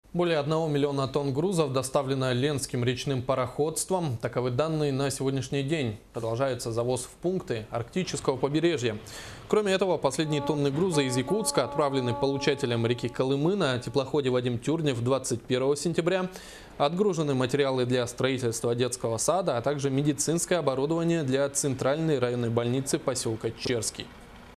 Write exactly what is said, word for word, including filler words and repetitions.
Более одного миллиона тонн грузов доставлено Ленским речным пароходством. Таковы данные на сегодняшний день. Продолжается завоз в пункты арктического побережья. Кроме этого, последние тонны груза из Якутска отправлены получателям реки Колымы на теплоходе «Вадим Тюрнев» двадцать первого сентября. Отгружены материалы для строительства детского сада, а также медицинское оборудование для центральной районной больницы поселка Черский.